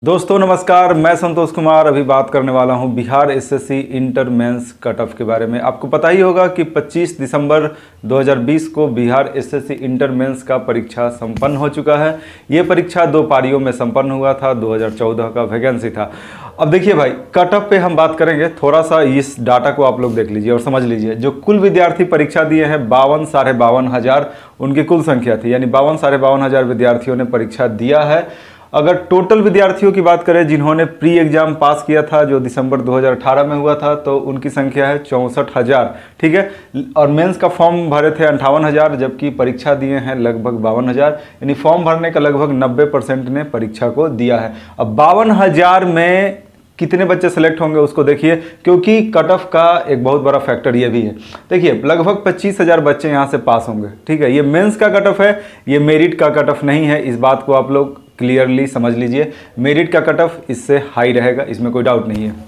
दोस्तों नमस्कार, मैं संतोष कुमार अभी बात करने वाला हूं Bihar SSC inter mains cut off के बारे में। आपको पता ही होगा कि 25 दिसंबर 2020 को बिहार एसएससी इंटर मेंस का परीक्षा संपन्न हो चुका है। ये परीक्षा 2 पारियों में संपन्न हुआ था। 2014 का वैकेंसी था। अब देखिए भाई, कट ऑफ पे हम बात करेंगे। थोड़ा सा इस डाटा को आप लोग देख लीजिए और समझ लीजिए। जो कुल विद्यार्थी परीक्षा दिए हैं 52 साढ़े 52 हज़ार उनकी कुल संख्या थी, यानी 52 साढ़े 52 हज़ार विद्यार्थियों ने परीक्षा दिया है। अगर टोटल विद्यार्थियों की बात करें जिन्होंने प्री एग्जाम पास किया था, जो दिसंबर 2018 में हुआ था, तो उनकी संख्या है 64,000। ठीक है। और मेंस का फॉर्म भरे थे 58,000, जबकि परीक्षा दिए हैं लगभग 52,000, यानी फॉर्म भरने का लगभग 90% ने परीक्षा को दिया है। अब 52,000 में कितने बच्चे सेलेक्ट होंगे उसको देखिए, क्योंकि कट ऑफ का एक बहुत बड़ा फैक्टर ये भी है। देखिए, लगभग 25,000 बच्चे यहाँ से पास होंगे। ठीक है। ये मेंस का कट ऑफ है, ये मेरिट का कट ऑफ नहीं है। इस बात को आप लोग क्लियरली समझ लीजिए। मेरिट का कट ऑफ इससे हाई रहेगा, इसमें कोई डाउट नहीं है।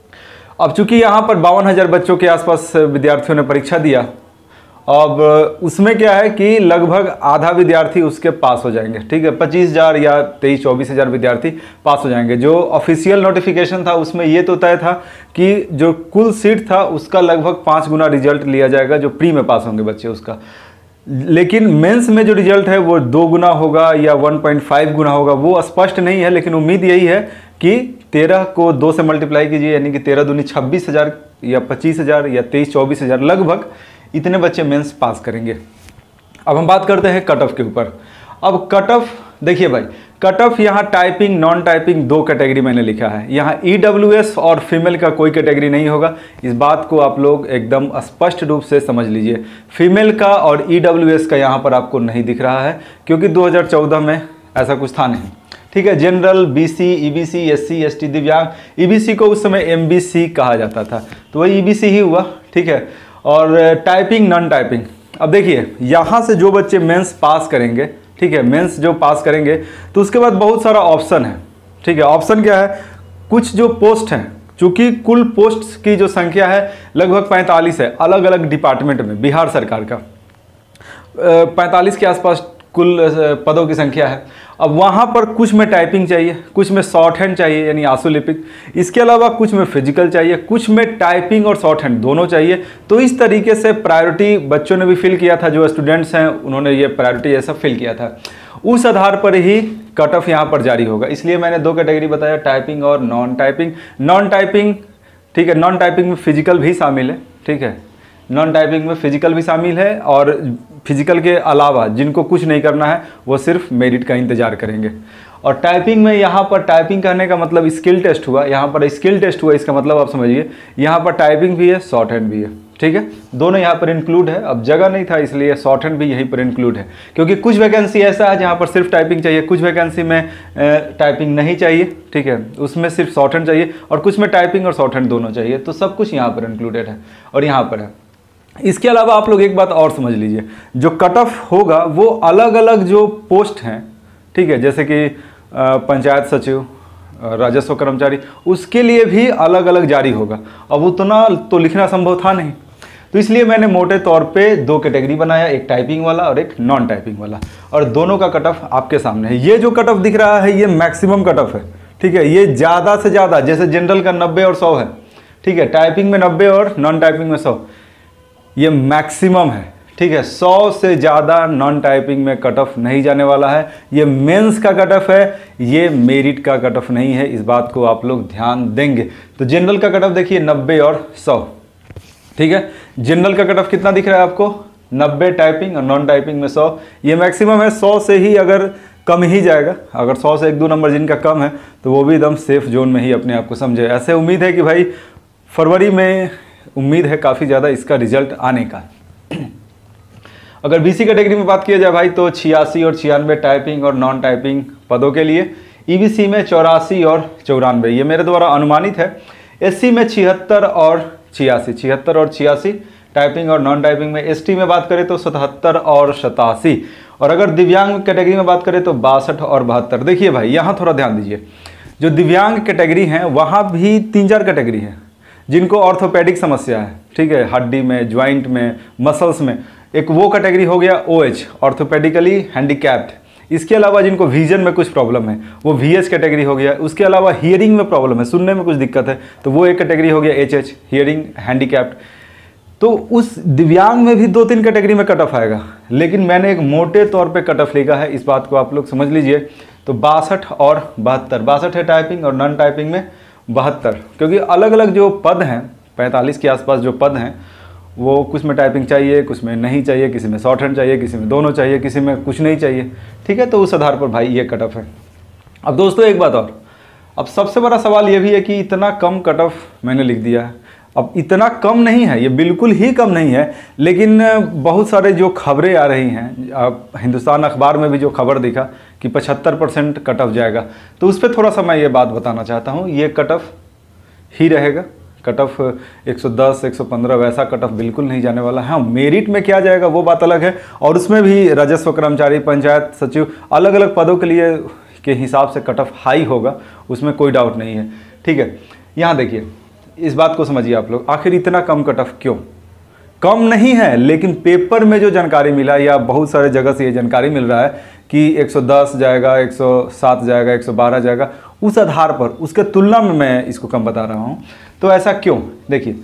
अब चूंकि यहाँ पर 52,000 बच्चों के आसपास विद्यार्थियों ने परीक्षा दिया, अब उसमें क्या है कि लगभग आधा विद्यार्थी उसके पास हो जाएंगे। ठीक है। 25,000 या 23-24,000 विद्यार्थी पास हो जाएंगे। जो ऑफिशियल नोटिफिकेशन था उसमें ये तो तय था कि जो कुल सीट था उसका लगभग 5 गुना रिजल्ट लिया जाएगा, जो प्री में पास होंगे बच्चे उसका। लेकिन मेंस में जो रिजल्ट है वो 2 गुना होगा या 1.5 गुना होगा, वो स्पष्ट नहीं है। लेकिन उम्मीद यही है कि 13 को 2 से मल्टीप्लाई कीजिए, यानी कि 13 दूनी 26,000 या 25,000 या 23-24,000, लगभग इतने बच्चे मेंस पास करेंगे। अब हम बात करते हैं कट ऑफ के ऊपर। अब कट ऑफ देखिए भाई, कट ऑफ यहाँ टाइपिंग नॉन टाइपिंग 2 कैटेगरी मैंने लिखा है। यहाँ ईडब्ल्यूएस और फीमेल का कोई कैटेगरी नहीं होगा। इस बात को आप लोग एकदम स्पष्ट रूप से समझ लीजिए। फीमेल का और ईडब्ल्यूएस का यहाँ पर आपको नहीं दिख रहा है, क्योंकि 2014 में ऐसा कुछ था नहीं। ठीक है। General, BC, EBC, SC, ST, दिव्यांग, ईबीसी को उस समय एमबीसी कहा जाता था, तो वही ईबीसी ही हुआ। ठीक है। और टाइपिंग नॉन टाइपिंग, अब देखिए यहाँ से जो बच्चे मेंस पास करेंगे, ठीक है, मेंस जो पास करेंगे, तो उसके बाद बहुत सारा ऑप्शन है। ठीक है। ऑप्शन क्या है? कुछ जो पोस्ट हैं, चूंकि कुल पोस्ट की जो संख्या है लगभग 45 है अलग अलग डिपार्टमेंट में, बिहार सरकार का 45 के आसपास कुल पदों की संख्या है। अब वहाँ पर कुछ में टाइपिंग चाहिए, कुछ में शॉर्ट हैंड चाहिए यानी आशुलिपिक, इसके अलावा कुछ में फिजिकल चाहिए, कुछ में टाइपिंग और शॉर्ट हैंड दोनों चाहिए। तो इस तरीके से प्रायोरिटी बच्चों ने भी फिल किया था, जो स्टूडेंट्स हैं उन्होंने ये प्रायोरिटी ऐसा फिल किया था। उस आधार पर ही कट ऑफ यहाँ पर जारी होगा। इसलिए मैंने 2 कैटेगरी बताया, टाइपिंग और नॉन टाइपिंग। नॉन टाइपिंग, ठीक है, नॉन टाइपिंग में फिजिकल भी शामिल है। ठीक है। नॉन टाइपिंग में फिजिकल भी शामिल है, और फिजिकल के अलावा जिनको कुछ नहीं करना है वो सिर्फ मेरिट का इंतजार करेंगे। और टाइपिंग में यहाँ पर टाइपिंग करने का मतलब स्किल टेस्ट हुआ, यहाँ पर स्किल टेस्ट हुआ, इसका मतलब आप समझिए यहाँ पर टाइपिंग भी है, शॉर्ट हैंड भी है। ठीक है। दोनों यहाँ पर इंक्लूड है। अब जगह नहीं था इसलिए शॉर्ट हैंड भी यहीं पर इंक्लूड है, क्योंकि कुछ वैकेंसी ऐसा है जहाँ पर सिर्फ टाइपिंग चाहिए, कुछ वैकेंसी में टाइपिंग नहीं चाहिए। ठीक है। उसमें सिर्फ शॉर्ट हैंड चाहिए, और कुछ में टाइपिंग और शॉर्ट हैंड दोनों चाहिए। तो सब कुछ यहाँ पर इंक्लूडेड है और यहाँ पर है। इसके अलावा आप लोग एक बात और समझ लीजिए, जो कट ऑफ होगा वो अलग अलग जो पोस्ट हैं, ठीक है, जैसे कि पंचायत सचिव, राजस्व कर्मचारी, उसके लिए भी अलग अलग जारी होगा। अब उतना तो लिखना संभव था नहीं, तो इसलिए मैंने मोटे तौर पे 2 कैटेगरी बनाया, एक टाइपिंग वाला और एक नॉन टाइपिंग वाला, और दोनों का कट ऑफ आपके सामने है। ये जो कट ऑफ दिख रहा है ये मैक्सिमम कट ऑफ है। ठीक है। ये ज़्यादा से ज़्यादा, जैसे जनरल का 90 और 100 है, ठीक है, टाइपिंग में 90 और नॉन टाइपिंग में 100, ये मैक्सिमम है। ठीक है। 100 से ज़्यादा नॉन टाइपिंग में कट ऑफ नहीं जाने वाला है। ये मेंस का कट ऑफ है, ये मेरिट का कट ऑफ नहीं है। इस बात को आप लोग ध्यान देंगे। तो जनरल का कट ऑफ देखिए 90 और 100। ठीक है। जनरल का कट ऑफ कितना दिख रहा है आपको? 90 टाइपिंग और नॉन टाइपिंग में 100, ये मैक्सिमम है। 100 से ही अगर कम ही जाएगा, अगर 100 से 1-2 नंबर जिनका कम है तो वो भी एकदम सेफ जोन में ही अपने आप को समझे। ऐसे उम्मीद है कि भाई फरवरी में उम्मीद है काफ़ी ज़्यादा इसका रिजल्ट आने का। अगर बीसी कैटेगरी में बात किया जाए भाई, तो 86 और 96 टाइपिंग और नॉन टाइपिंग पदों के लिए, ईबीसी में 84 और 94, ये मेरे द्वारा अनुमानित है। एससी में 76 और 86 टाइपिंग और नॉन टाइपिंग में। एसटी में बात करें तो 77 और 87, और अगर दिव्यांग कैटेगरी में बात करें तो 62 और 72। देखिए भाई यहाँ थोड़ा ध्यान दीजिए, जो दिव्यांग कैटेगरी हैं वहाँ भी 3-4 कैटेगरी हैं जिनको ऑर्थोपेडिक समस्या है। ठीक है। हड्डी में, ज्वाइंट में, मसल्स में। एक वो कैटेगरी हो गया OH, ऑर्थोपेडिकली हैंडीकैप्ड, इसके अलावा जिनको विजन में कुछ प्रॉब्लम है वो VH कैटेगरी हो गया। उसके अलावा हियरिंग में प्रॉब्लम है, सुनने में कुछ दिक्कत है तो वो एक कैटेगरी हो गया HH, हियरिंग हैंडीकैप्ड। तो उस दिव्यांग में भी 2-3 कैटेगरी में कट ऑफ आएगा, लेकिन मैंने एक मोटे तौर पे कट ऑफ लिखा है, इस बात को आप लोग समझ लीजिए। तो 62 और 72, 62 है टाइपिंग और नॉन टाइपिंग में 72, क्योंकि अलग अलग जो पद हैं 45 के आसपास जो पद हैं वो कुछ में टाइपिंग चाहिए, कुछ में नहीं चाहिए, किसी में शॉर्ट हैंड चाहिए, किसी में दोनों चाहिए, किसी में कुछ नहीं चाहिए, ठीक है। तो उस आधार पर भाई ये कट ऑफ है। अब दोस्तों एक बात और, अब सबसे बड़ा सवाल ये भी है कि इतना कम कट ऑफ मैंने लिख दिया है। अब इतना कम नहीं है, ये बिल्कुल ही कम नहीं है, लेकिन बहुत सारे जो खबरें आ रही हैं, अब हिंदुस्तान अखबार में भी जो खबर दिखा कि 75% कट ऑफ जाएगा, तो उस पर थोड़ा सा मैं ये बात बताना चाहता हूँ। ये कट ऑफ ही रहेगा, कट ऑफ 110, 115 वैसा कट ऑफ बिल्कुल नहीं जाने वाला है। हाँ, मेरिट में क्या जाएगा वो बात अलग है, और उसमें भी राजस्व कर्मचारी, पंचायत सचिव, अलग अलग पदों के लिए के हिसाब से कट ऑफ हाई होगा, उसमें कोई डाउट नहीं है, ठीक है। यहाँ देखिए, इस बात को समझिए आप लोग, आखिर इतना कम कट ऑफ क्यों? कम नहीं है, लेकिन पेपर में जो जानकारी मिला या बहुत सारे जगह से ये जानकारी मिल रहा है कि 110 जाएगा, 107 जाएगा, 112 जाएगा, उस आधार पर उसके तुलना में मैं इसको कम बता रहा हूँ। तो ऐसा क्यों? देखिए,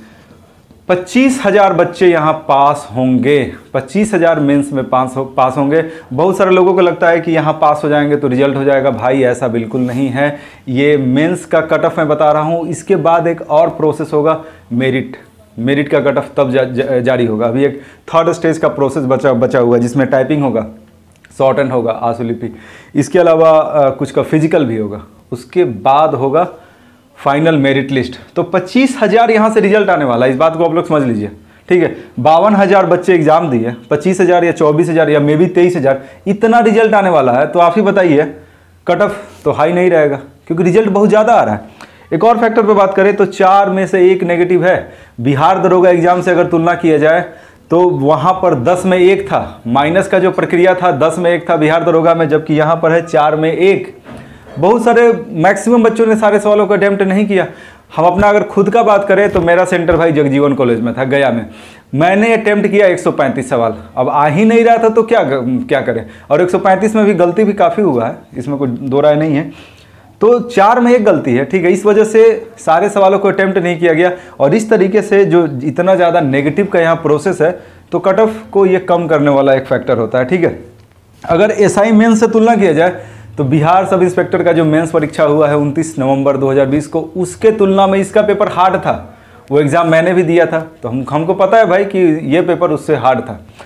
25,000 बच्चे यहाँ पास होंगे, 25,000 मेंस में पास होंगे। बहुत सारे लोगों को लगता है कि यहाँ पास हो जाएंगे तो रिजल्ट हो जाएगा। भाई ऐसा बिल्कुल नहीं है। ये मेंस का कट ऑफ मैं बता रहा हूँ, इसके बाद एक और प्रोसेस होगा, मेरिट का कट ऑफ तब जारी होगा। अभी एक थर्ड स्टेज का प्रोसेस बचा हुआ है, जिसमें टाइपिंग होगा, शॉर्ट हैंड होगा, आशुलिपि, इसके अलावा कुछ का फिजिकल भी होगा, उसके बाद होगा फाइनल मेरिट लिस्ट। तो 25,000 यहाँ से रिजल्ट आने वाला है, इस बात को आप लोग समझ लीजिए, ठीक है। 52,000 बच्चे एग्जाम दिए, 25,000 या 24,000 या मे बी 23,000, इतना रिजल्ट आने वाला है। तो आप ही बताइए, कट ऑफ तो हाई नहीं रहेगा, क्योंकि रिजल्ट बहुत ज़्यादा आ रहा है। एक और फैक्टर पे बात करें तो 4 में से 1 नेगेटिव है। बिहार दरोगा एग्जाम से अगर तुलना किया जाए तो वहाँ पर 10 में 1 था, माइनस का जो प्रक्रिया था 10 में 1 था बिहार दरोगा में, जबकि यहाँ पर है 4 में 1। बहुत सारे मैक्सिमम बच्चों ने सारे सवालों को अटेम्प्ट नहीं किया। हम अपना अगर खुद का बात करें तो मेरा सेंटर भाई जगजीवन कॉलेज में था, गया में। मैंने अटेम्प्ट किया 135 सवाल, अब आ ही नहीं रहा था तो क्या करें। और 135 में भी गलती भी काफ़ी हुआ है, इसमें कोई दो राय नहीं है। तो 4 में 1 गलती है, ठीक है। इस वजह से सारे सवालों को अटेम्प्ट नहीं किया गया, और इस तरीके से जो इतना ज़्यादा नेगेटिव का यहाँ प्रोसेस है, तो कट ऑफ को ये कम करने वाला एक फैक्टर होता है, ठीक है। अगर SI मेंस से तुलना किया जाए तो बिहार सब इंस्पेक्टर का जो मेंस परीक्षा हुआ है 29 नवंबर 2020 को, उसके तुलना में इसका पेपर हार्ड था। वो एग्ज़ाम मैंने भी दिया था, तो हमको पता है भाई कि ये पेपर उससे हार्ड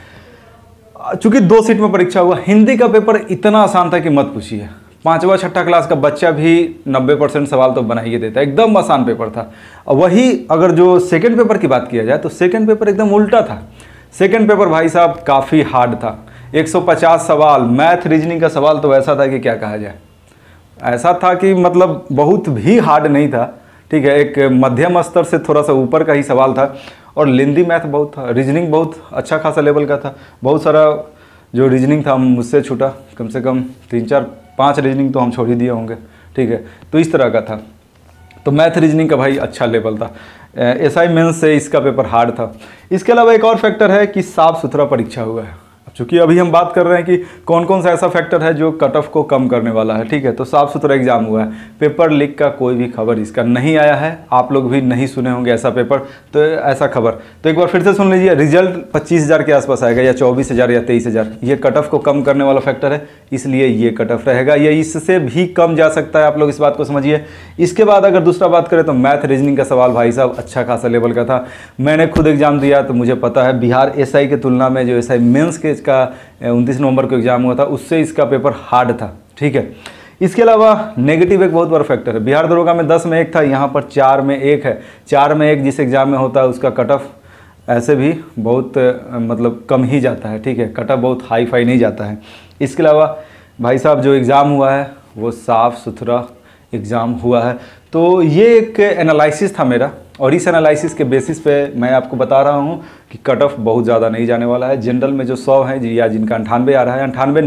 था। चूँकि 2 सीट में परीक्षा हुआ, हिंदी का पेपर इतना आसान था कि मत पूछिए। 5वां 6ठा क्लास का बच्चा भी 90% सवाल तो बना ही देता है, एकदम आसान पेपर था। वही अगर जो सेकंड पेपर की बात किया जाए तो सेकंड पेपर एकदम उल्टा था। सेकंड पेपर भाई साहब काफ़ी हार्ड था, 150 सवाल, मैथ रीजनिंग का सवाल तो ऐसा था कि क्या कहा जाए। ऐसा था कि मतलब बहुत भी हार्ड नहीं था, ठीक है, एक मध्यम स्तर से थोड़ा सा ऊपर का ही सवाल था। और लिंदी मैथ बहुत था, रीजनिंग बहुत अच्छा खासा लेवल का था। बहुत सारा जो रीजनिंग था मुझसे छूटा, कम से कम 3, 4, 5 रीजनिंग तो हम छोड़ ही दिए होंगे, ठीक है। तो इस तरह का था। तो मैथ रीजनिंग का भाई अच्छा लेवल था। SI मेंस से इसका पेपर हार्ड था। इसके अलावा एक और फैक्टर है कि साफ़ सुथरा परीक्षा हुआ है। चूँकि अभी हम बात कर रहे हैं कि कौन कौन सा ऐसा फैक्टर है जो कट ऑफ को कम करने वाला है, ठीक है। तो साफ़ सुथरा एग्जाम हुआ है, पेपर लीक का कोई भी खबर इसका नहीं आया है। आप लोग भी नहीं सुने होंगे ऐसा पेपर, तो ऐसा खबर। तो एक बार फिर से सुन लीजिए, रिजल्ट 25,000 के आसपास आएगा, या 24,000 या 23,000। ये कट ऑफ को कम करने वाला फैक्टर है, इसलिए ये कट ऑफ रहेगा। ये इससे भी कम जा सकता है, आप लोग इस बात को समझिए। इसके बाद अगर दूसरा बात करें तो मैथ रीजनिंग का सवाल भाई साहब अच्छा खासा लेवल का था। मैंने खुद एग्जाम दिया तो मुझे पता है, बिहार SI के तुलना में जो SI मेंस के इसका 29 नवंबर को एग्जाम हुआ था, उससे इसका पेपर हार्ड था, ठीक है। इसके अलावा नेगेटिव एक बहुत बड़ा फैक्टर है। बिहार दरोगा में 10 में 1 था, यहाँ पर 4 में 1 है। 4 में 1 जिस एग्जाम में होता है उसका कट ऑफ ऐसे भी बहुत मतलब कम ही जाता है, ठीक है। कट ऑफ बहुत हाई फाई नहीं जाता है। इसके अलावा भाई साहब जो एग्ज़ाम हुआ है वो साफ़ सुथरा एग्ज़ाम हुआ है। तो ये एक एनालिसिस था मेरा, और इस एनालिसिस के बेसिस पे मैं आपको बता रहा हूँ कि कट ऑफ बहुत ज़्यादा नहीं जाने वाला है। जनरल में जो 100 है जी, या जिनका 98 आ रहा है, 98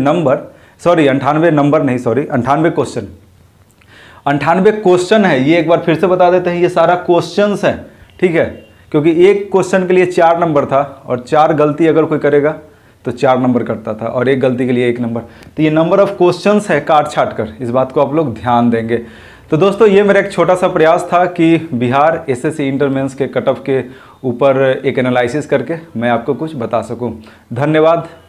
क्वेश्चन, 98 क्वेश्चन है। ये एक बार फिर से बता देते हैं, ये सारा क्वेश्चंस हैं, ठीक है। क्योंकि एक क्वेश्चन के लिए 4 नंबर था, और 4 गलती अगर कोई करेगा, तो 4 नंबर कटता था और एक गलती के लिए 1 नंबर। तो ये नंबर ऑफ क्वेश्चंस है काट छाट कर, इस बात को आप लोग ध्यान देंगे। तो दोस्तों ये मेरा एक छोटा सा प्रयास था कि बिहार एसएससी इंटर मेंस के कट ऑफ के ऊपर एक एनालिसिस करके मैं आपको कुछ बता सकूं। धन्यवाद।